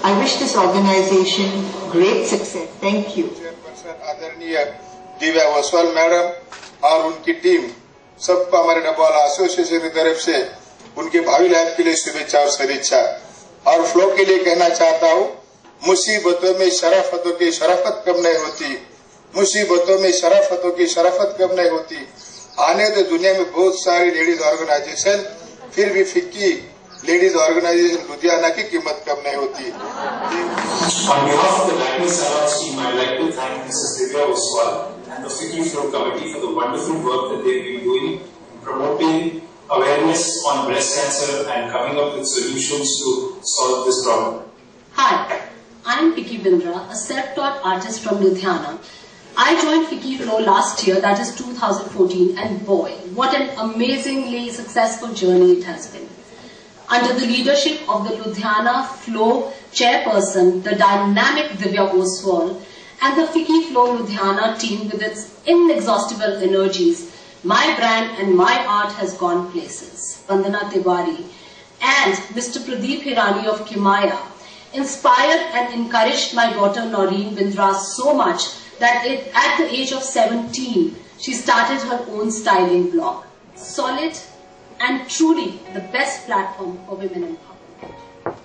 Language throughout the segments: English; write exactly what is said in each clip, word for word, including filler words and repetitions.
I wish this organization great success. Thank you. Chairperson आदरणीय Divya Oswal madam और उनकी team सबको हमारे डब्बावाला एसोसिएशन की तरफ से उनके भावी लाइफ के लिए शुभेच्छा और सदिच्छा। और फ्लो के लिए कहना चाहता हूँ, मुसीबतों में शराफतों की शराफत कम नहीं होती, मुसीबतों में शराफतों की शराफत कम नहीं होती। आने तो दुनिया में बहुत सारी लेडीज ऑर्गेनाइजेशन, फिर भी फिक्की लेडीज ऑर्गेनाइजेशन लुधियाना की कीमत कम नहीं होती। On behalf of the Lakme Salons team, I'd like to thank Missus Divya Oswal and the Ficky Flow Committee for the wonderful work that they've been doing in promoting awareness on breast cancer and coming up with solutions to solve this problem. Hi, I am Picky Bindra, a self-taught artist from Ludhiana. I joined Ficky Flow last year, that is two thousand fourteen, and boy, what an amazingly successful journey it has been. Under the leadership of the Ludhiana Flow chairperson, the dynamic Divya Oswal, and the Ficky Flow Ludhiana team with its inexhaustible energies, my brand and my art has gone places. Vandana Tiwari and Mister Pradeep Hirani of Kimaya inspired and encouraged my daughter Noreen Bindra so much that it, at the age of seventeen, she started her own styling blog. Solid and truly the best platform for women empowerment.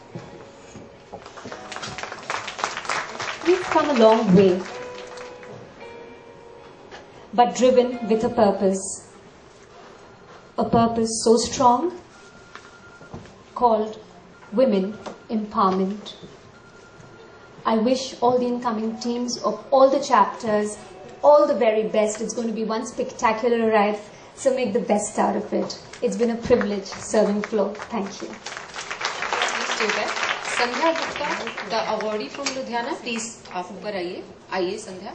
We've come a long way, but driven with a purpose. A purpose so strong, called Women Empowerment. I wish all the incoming teams of all the chapters all the very best. It's going to be one spectacular ride, so make the best out of it. It's been a privilege serving Flow. Thank you. Please stay back. Sandhya Gupta, the awardee from Ludhiana, please आप ऊपर आइए. आइए Sandhya.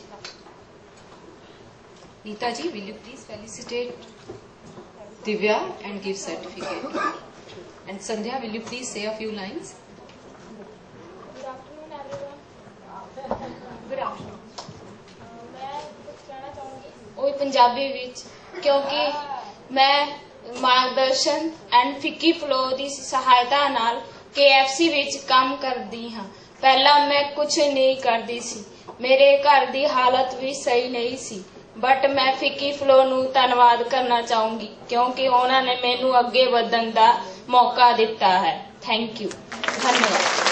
Neeta ji, will you please felicitate Divya and give certificate? And Sandhya, will you please say a few lines? Good afternoon, everyone. Good afternoon. मैं कुछ कहना चाहूँगी वो पंजाबी विच क्योंकि मैं मार्गदर्शन एंड फिक्की फ्लो की सहायता नाल के एफ सी विच काम करदी हाँ। पहला मैं कुछ नहीं करदी सी, मेरे घर दी हालत भी सही नहीं सी, बट मैं फिक्की फ्लो नू धन्नवाद करना चाहूँगी क्योंकि उन्होंने मैनू अगे वधन दा मौका दिता है। थैंक यू, धन्यवाद।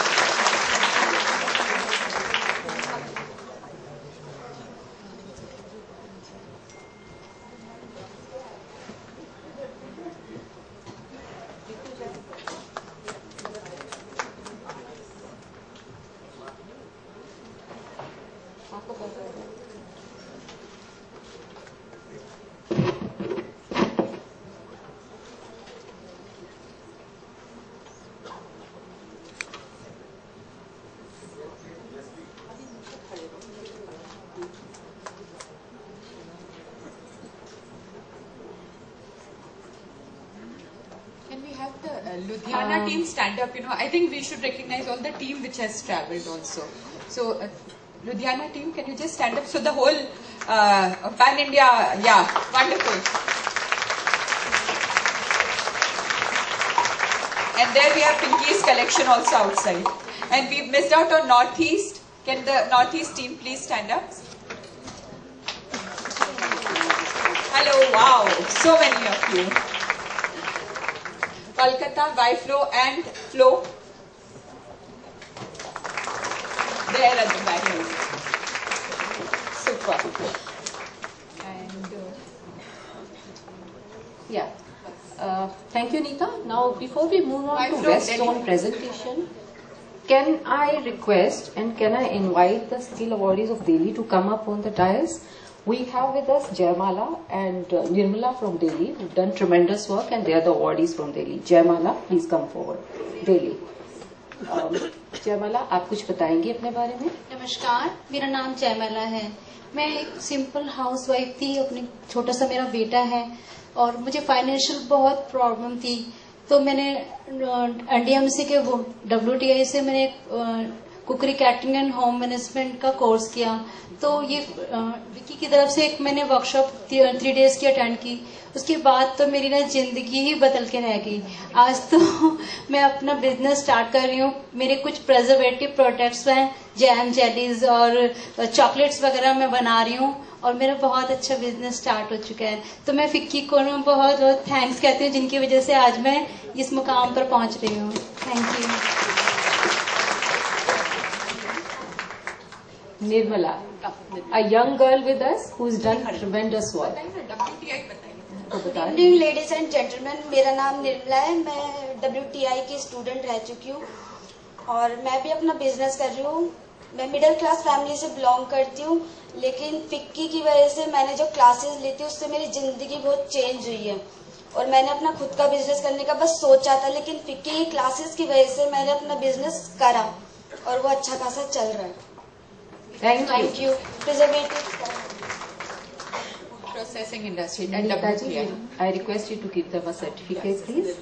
Ludhiana uh, team stand up, you know, I think we should recognize all the team which has travelled also. So, uh, Ludhiana team, can you just stand up? So the whole uh, Pan India, yeah, wonderful. And there we have Pinky's collection also outside. And we've missed out on Northeast. Can the Northeast team please stand up? Hello, wow, so many of you. Kolkata, Y-Flow and Flow. There at the back. Super. And uh, yeah. Uh, thank you, Neeta. Now, before we move on to West Zone presentation, can I request and can I invite the skill awardees of Delhi to come up on the dais? We have with us Jaymala and uh, Nirmala from Delhi, who've done tremendous work, and they are the awardees from Delhi. Jaymala, please come forward. Delhi. Um, Jaymala, आप कुछ बताएंगी अपने बारे में? नमस्कार, मेरा नाम जयमाला है। मैं एक सिंपल हाउसवाइफ थी, अपने छोटा सा मेरा बेटा है और मुझे फाइनेंशियल बहुत प्रॉब्लम थी, तो मैंने एनडीएमसी के वो डब्ल्यूटीआई से मैंने cookery, catering and home management का कोर्स किया। तो ये विकी की तरफ से एक मैंने वर्कशॉप थ्री डेज की अटेंड की। उसके बाद तो मेरी ना जिंदगी ही बदल के रह गई। आज तो मैं अपना बिजनेस स्टार्ट कर रही हूँ। मेरे कुछ प्रिजर्वेटिव प्रोडक्ट्स हैं, जैम, जेलीज और चॉकलेट्स वगैरह मैं बना रही हूँ और मेरा बहुत अच्छा बिजनेस स्टार्ट हो चुका है। तो मैं फिक्की को ना बहुत बहुत थैंक्स कहती हूँ, जिनकी वजह से आज मैं इस मुकाम पर पहुँच रही हूँ। Thank you. Nirmala, a young girl with us who's done tremendous work. Good evening ladies and gentleman, मेरा नाम निर्मला है। मैं डब्ल्यू टी आई की स्टूडेंट रह चुकी हूँ और मैं भी अपना बिजनेस कर रही हूँ। मैं मिडिल क्लास फैमिली से बिलोंग करती हूँ, लेकिन फिक्की की वजह से मैंने जो क्लासेस ली थी उससे मेरी जिंदगी बहुत चेंज हुई है और मैंने अपना खुद का बिजनेस करने का बस सोचा था, लेकिन फिक्की की क्लासेस की वजह से मैंने अपना बिजनेस करा और वो अच्छा खासा चल रहा है। Thank you. Thank you. Preservative. Processing industry and W T I. I request you to give them a certificate, please.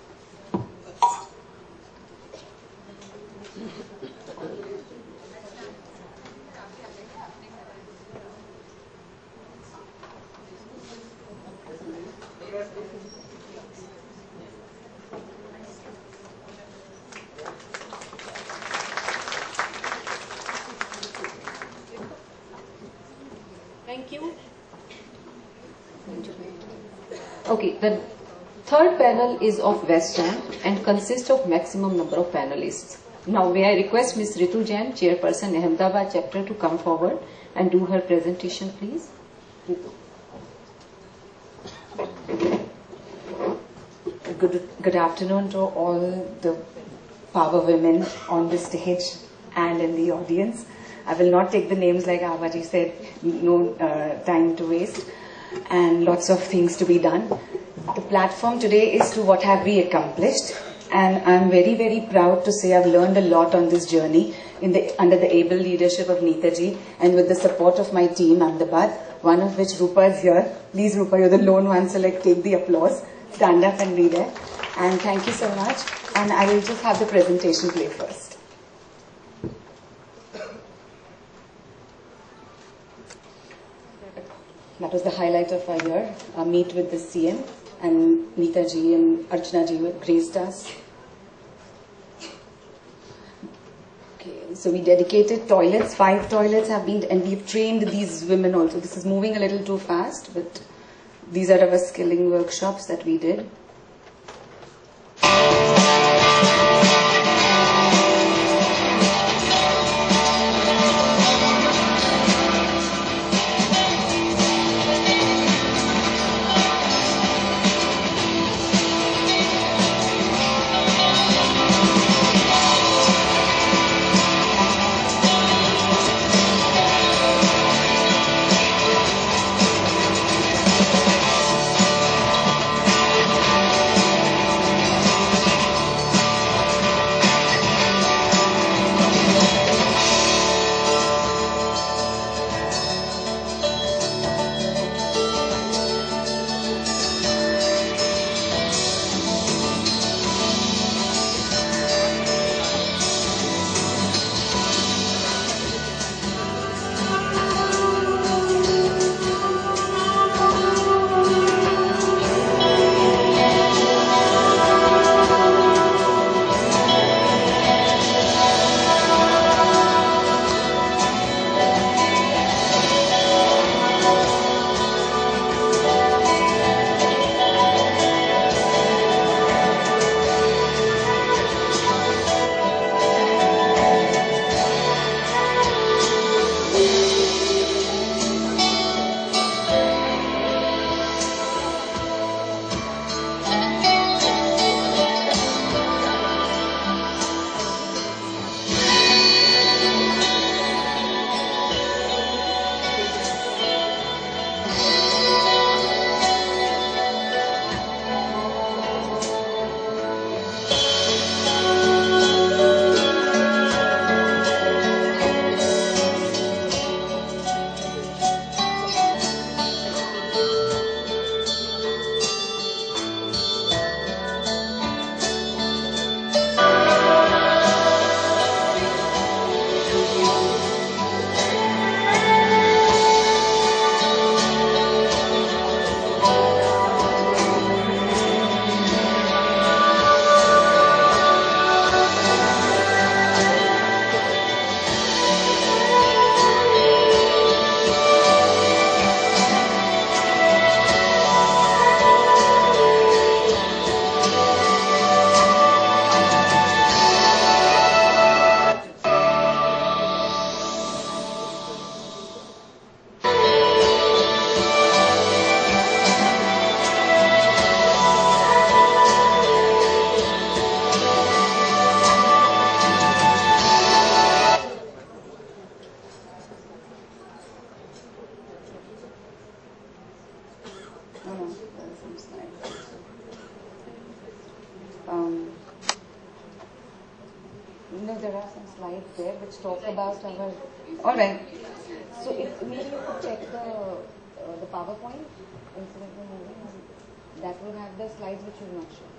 Thank you. Okay, the third panel is of West Ham and consists of maximum number of panelists. Now, may I request Miz Ritu Jain, Chairperson Ahmedabad chapter, to come forward and do her presentation, please. Good, good afternoon to all the power women on the stage and in the audience. I will not take the names like Avaji said, no uh, time to waste and lots of things to be done. The platform today is to what have we accomplished, and I'm very very proud to say I've learned a lot on this journey in the, under the able leadership of Neeta ji and with the support of my team Ahmedabad, one of which Rupa is here. Please Rupa, you're the lone one, so like take the applause, stand up and be there. And thank you so much, and I will just have the presentation play first. That was the highlight of our year, our meet with the C M, and Neeta ji and Archana ji graced us. Okay, so we dedicated toilets, five toilets have been, and we've trained these women also. This is moving a little too fast, but these are our skilling workshops that we did. know, there are some slides there which talk about our... Alright. So if maybe you could check the, uh, the PowerPoint instead of the movie. That will have the slides which you've not shown.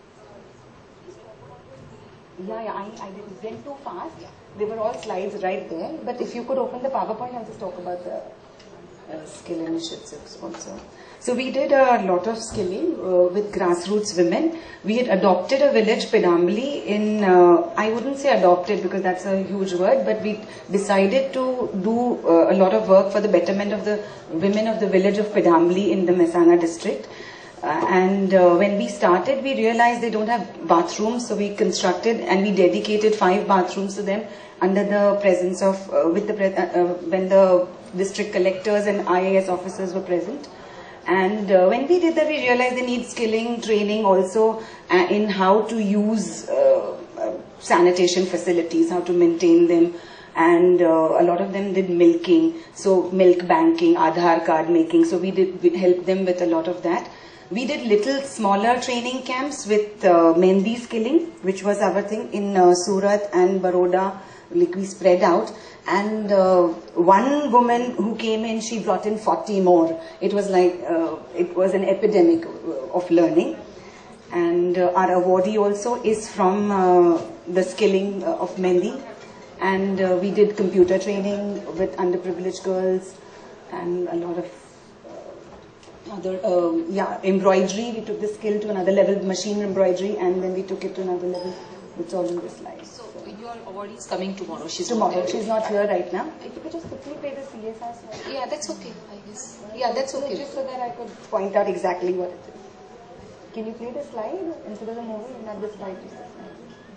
Yeah, yeah, I, I did, went too fast. They were all slides right there. But if you could open the PowerPoint, I'll just talk about the uh, skill initiatives also. So we did a lot of skilling uh, with grassroots women. We had adopted a village, Pedambali, in, uh, I wouldn't say adopted because that's a huge word, but we decided to do uh, a lot of work for the betterment of the women of the village of Pedambali in the Mehsana district. Uh, and uh, when we started, we realized they don't have bathrooms, so we constructed and we dedicated five bathrooms to them under the presence of, uh, with the, pre uh, uh, when the district collectors and I A S officers were present. And uh, when we did that, we realized they need skilling, training also uh, in how to use uh, uh, sanitation facilities, how to maintain them. And uh, a lot of them did milking, so milk banking, Aadhaar card making, so we did we helped them with a lot of that. We did little smaller training camps with uh, Mehndi skilling, which was our thing in uh, Surat and Baroda, like we spread out. And uh, one woman who came in, she brought in forty more. It was like, uh, it was an epidemic of learning. And uh, our awardee also is from uh, the skilling uh, of Mehndi. And uh, we did computer training with underprivileged girls and a lot of uh, other, uh, yeah, embroidery. We took the skill to another level, machine embroidery, and then we took it to another level. It's all in this slide. So your awardee is coming tomorrow. She's tomorrow. Not She's not here right now. If you could just quickly play the C S R slide. Yeah, that's okay, I guess. Yeah, that's okay. Just so that I could point out exactly what it is. Can you play the slide instead of the movie and not the slide? Just the slide.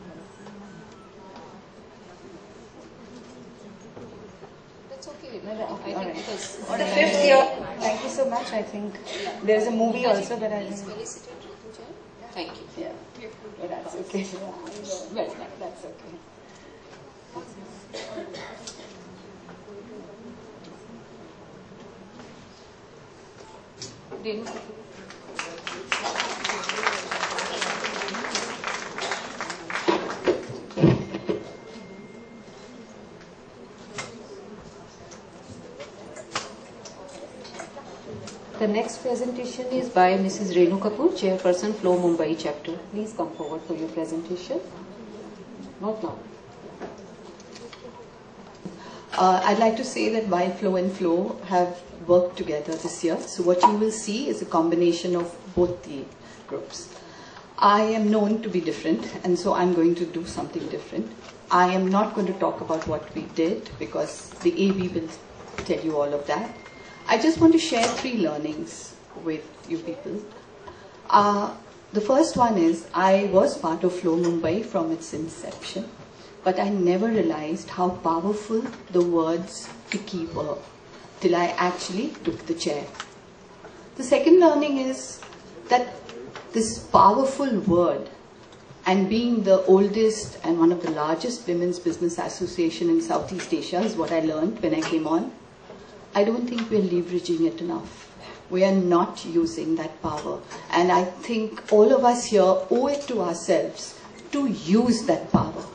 That's okay. No, no, okay, I all think right. because For the fifth year, thank you so much. I think there's a movie also that I think. Thank you. Yeah, yeah that's okay. Well, that's okay. Renu. The next presentation is by Missus Renu Kapoor, Chairperson, Flow Mumbai Chapter. Please come forward for your presentation. Not now. Uh, I'd like to say that while Flow and Flow have worked together this year, so what you will see is a combination of both the groups. I am known to be different, and so I'm going to do something different. I am not going to talk about what we did because the A V will tell you all of that. I just want to share three learnings with you people. Uh, the first one is I was part of Flow Mumbai from its inception, but I never realized how powerful the words Picky were till I actually took the chair. The second learning is that this powerful word, and being the oldest and one of the largest women's business association in Southeast Asia is what I learned when I came on. I don't think we're leveraging it enough. We are not using that power. And I think all of us here owe it to ourselves to use that power.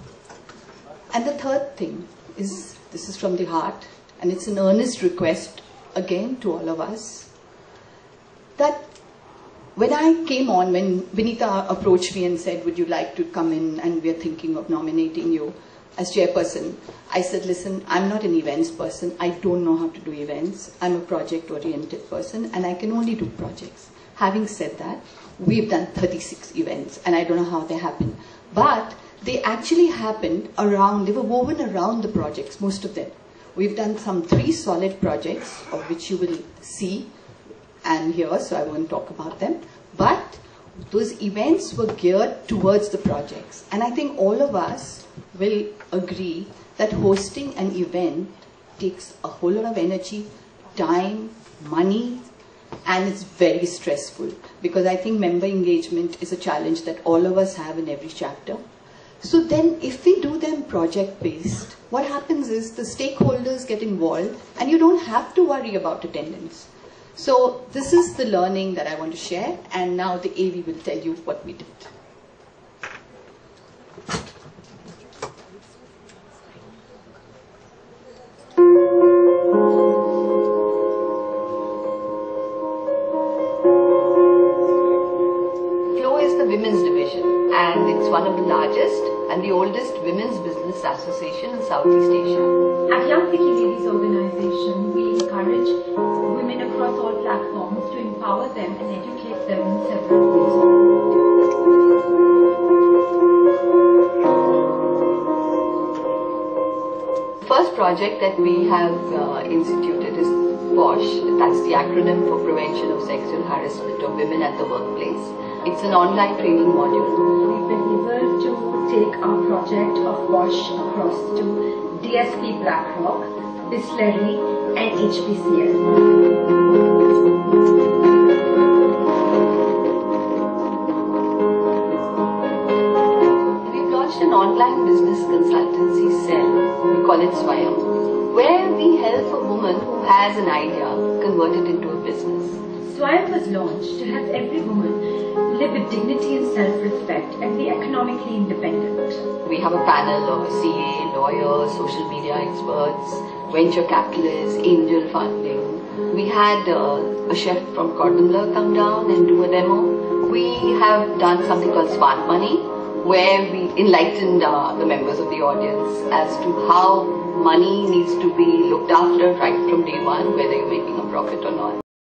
And the third thing is, this is from the heart, and it's an earnest request again to all of us, that when I came on, when Vinita approached me and said, would you like to come in and we're thinking of nominating you as chairperson, I said, listen, I'm not an events person. I don't know how to do events. I'm a project-oriented person, and I can only do projects. Having said that, we've done thirty-six events, and I don't know how they happened. But they actually happened around, they were woven around the projects, most of them. We've done some three solid projects, of which you will see and hear, so I won't talk about them. But those events were geared towards the projects. And I think all of us will agree that hosting an event takes a whole lot of energy, time, money, and it's very stressful, because I think member engagement is a challenge that all of us have in every chapter. So then if we do them project-based, what happens is the stakeholders get involved and you don't have to worry about attendance. So this is the learning that I want to share, and now the A V will tell you what we did. Association in Southeast Asia. At Young Picky Ladies Organization, we encourage women across all platforms to empower them and educate them in several ways. The first project that we have uh, instituted is POSH, that's the acronym for Prevention of Sexual Harassment of Women at the Workplace. It's an online training module. We've been able to take our project of POSH across to D S P BlackRock, Bisleri and H P C L. We've launched an online business consultancy cell, we call it Swayam, where we help a woman who has an idea convert it into a business. Swayam was launched to help every woman live with dignity and self-respect and be economically independent. We have a panel of C A, lawyers, social media experts, venture capitalists, angel funding. We had uh, a chef from Cordon Bleu come down and do a demo. We have done something called Smart Money, where we enlightened uh, the members of the audience as to how money needs to be looked after right from day one, whether you're making a profit or not.